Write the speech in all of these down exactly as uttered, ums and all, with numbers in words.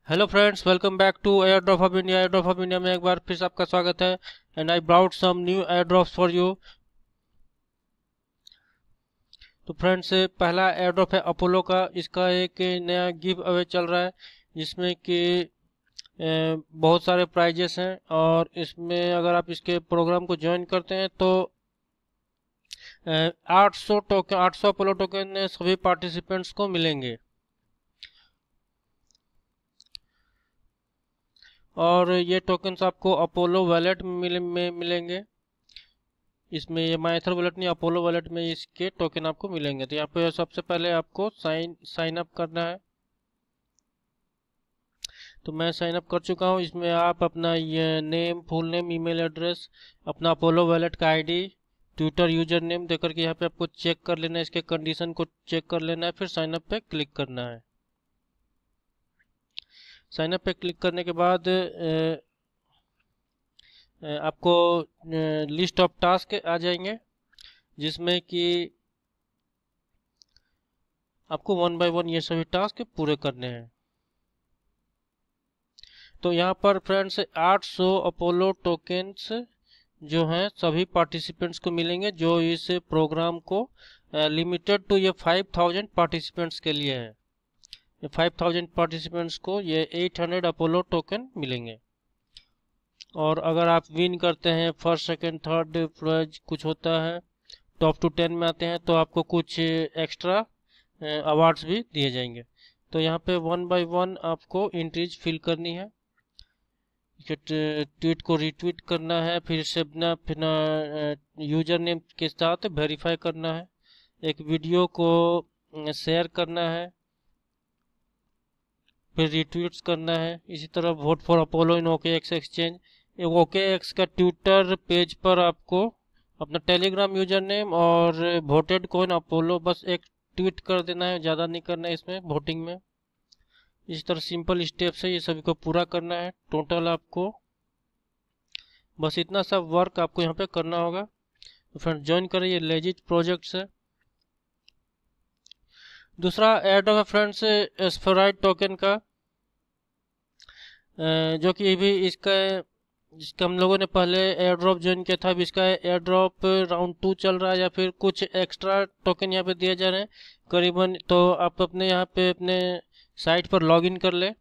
Hello friends, welcome back to air drop of India. Air drop of India में एक बार फिर से आपका स्वागत है। And I brought some new air drops for you. तो फ्रेंड्स, पहला एयर ड्रॉप है अपोलो का। इसका एक नया गिव अवे चल रहा है जिसमें कि अ, बहुत सारे प्राइजेस हैं। और इसमें अगर आप इसके प्रोग्राम को ज्वाइन करते हैं तो आठ सौ टोकन आठ सौ अपोलो टोकन सभी पार्टिसिपेंट्स को मिलेंगे। और ये टोकन्स आपको अपोलो वैलेट में मिले, में मिलेंगे। इसमें ये माइथर वॉलेट नहीं, अपोलो वॉलेट में इसके टोकन आपको मिलेंगे। तो यहाँ पे सबसे पहले आपको साइन साइन अप करना है। तो मैं साइन अप कर चुका हूँ। इसमें आप अपना ये name, full name, email address, अपना अपोलो वॉलेट का आईडी, ट्विटर यूजर नेम देकर के यहाँ पे आपको चेक कर लेना है। इसके कंडीशन को चेक कर लेना है, फिर साइन अप पे क्लिक करना है। साइन अप पे क्लिक करने के बाद आपको लिस्ट ऑफ टास्क आ जाएंगे जिसमें कि आपको वन बाय वन ये सभी टास्क पूरे करने हैं। तो यहाँ पर फ्रेंड्स आठ सौ अपोलो टोकन्स जो हैं सभी पार्टिसिपेंट्स को मिलेंगे जो इस प्रोग्राम को लिमिटेड टू ये फाइव थाउजेंड पार्टिसिपेंट्स के लिए है। ये फाइव थाउजेंड पार्टिसिपेंट्स को ये एट हंड्रेड अपोलो टोकन मिलेंगे। और अगर आप विन करते हैं, फर्स्ट सेकंड थर्ड प्राइज कुछ होता है, टॉप टू टेन में आते हैं तो आपको कुछ एक्स्ट्रा अवार्ड्स भी दिए जाएंगे। तो यहाँ पे वन बाय वन आपको एंट्रीज फिल करनी है। ट्वीट को रीट्वीट करना है, फिर से अपना फिर यूजर नेम के साथ वेरीफाई करना है, एक वीडियो को शेयर करना है, फिर रीट्वीट्स करना है। इसी तरह vote for Apollo in OKX exchange. OKX का ट्विटर पेज पर आपको अपना टेलीग्राम यूजर नेम और वोटेड कॉइन अपोलो बस एक ट्वीट कर देना है, ज़्यादा नहीं करना है इसमें वोटिंग में। इस तरह सिंपल स्टेप से ये सभी को पूरा करना है। टोटल आपको बस इतना सब वर्क आपको यहाँ पे करना होगा। तो फ्रेंड्स, ज्वाइन करें, ये लेजिट प्रोजेक्ट से। दूसरा एड है फ्रेंड्स एस्फेराइड टोकन का, जो कि भी इसका जिसका हम लोगों ने पहले एयर ड्रॉप ज्वाइन किया था। अब इसका एयर ड्रॉप राउंड टू चल रहा है या फिर कुछ एक्स्ट्रा टोकन यहाँ पे दिए जा रहे हैं करीबन। तो आप अपने यहाँ पे अपने साइट पर लॉगिन कर ले।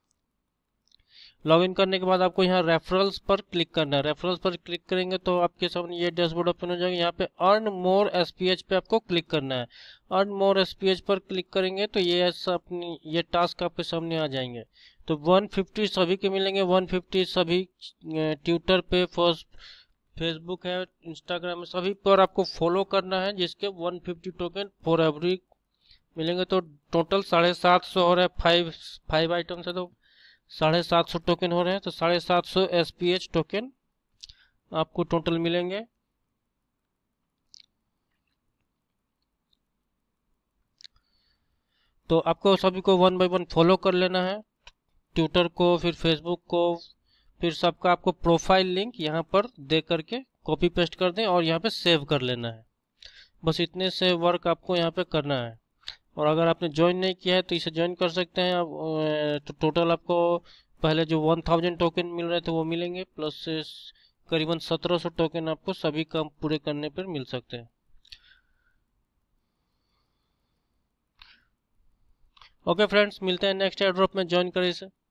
लॉगिन करने के बाद आपको यहाँ रेफरल्स पर क्लिक करना है। रेफरल्स पर क्लिक करेंगे तो आपके सामने ये डैशबोर्ड ओपन हो जाएगा। यहाँ पे अर्न मोर एसपीएच पे आपको क्लिक करना है। अर्न मोर एसपीएच पर क्लिक करेंगे तो ये ऐसा अपनी ये टास्क आपके सामने आ जाएंगे। तो वन फिफ्टी सभी के मिलेंगे। वन फिफ्टी सभी ट्विटर पे, फर्स्ट फेसबुक है, इंस्टाग्राम है, सभी पर आपको फॉलो करना है जिसके one fifty token for every मिलेंगे। तो टोटल साढ़े सात सौ हो रहा है। फाइव फाइव आइटम्स है तो साढ़े सात सौ टोकन हो रहे हैं। तो साढ़े सात सौ एस पी एच टोकन आपको टोटल मिलेंगे। तो आपको सभी को वन बाय वन फॉलो कर लेना है, ट्विटर को, फिर फेसबुक को, फिर सबका आपको प्रोफाइल लिंक यहाँ पर दे करके कॉपी पेस्ट कर दें और यहाँ पे सेव कर लेना है। बस इतने से वर्क आपको यहाँ पे करना है। और अगर आपने ज्वाइन नहीं किया है तो इसे ज्वाइन कर सकते हैं आप। तो टोटल आपको पहले जो वन थाउजेंड टोकन मिल रहे थे वो मिलेंगे, प्लस करीबन सत्रह सौ टोकन आपको सभी काम पूरे करने पर मिल सकते हैं। ओके फ्रेंड्स, मिलते हैं नेक्स्ट एयर ड्रॉप में। ज्वाइन करें इसे।